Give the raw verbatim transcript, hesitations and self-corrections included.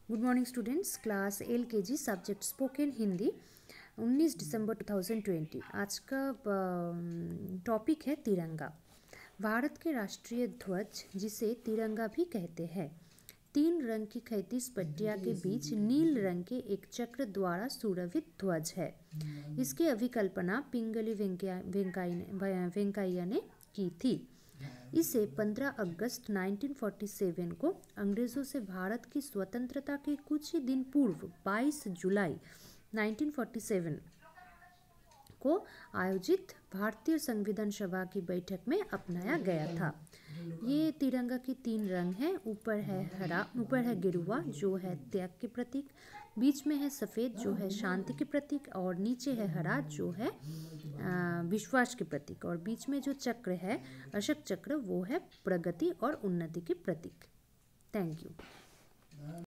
Good morning students, class L K G subject spoken Hindi, उन्नीस दिसंबर दो हज़ार बीस। आज का टॉपिक है तिरंगा। भारत के राष्ट्रीय ध्वज, जिसे तिरंगा भी कहते हैं, तीन रंग की खैतीस पट्टियाँ के बीच नील रंग के एक चक्र द्वारा सुरभित ध्वज है। इसकी अभिकल्पना पिंगली वेंकैया वेंकैया ने की थी। इसे पंद्रह अगस्त उन्नीस सौ सैंतालीस को अंग्रेज़ों से भारत की स्वतंत्रता के कुछ ही दिन पूर्व बाईस जुलाई उन्नीस सौ सैंतालीस को आयोजित भारतीय संविधान सभा की बैठक में अपनाया गया था। ये तिरंगा के तीन रंग हैं। ऊपर है हरा, ऊपर है गेरुआ जो है त्याग के प्रतीक, बीच में है सफ़ेद जो है शांति के प्रतीक, और नीचे है हरा जो है आ, विश्वास के प्रतीक, और बीच में जो चक्र है अशोक चक्र वो है प्रगति और उन्नति के प्रतीक। Thank you.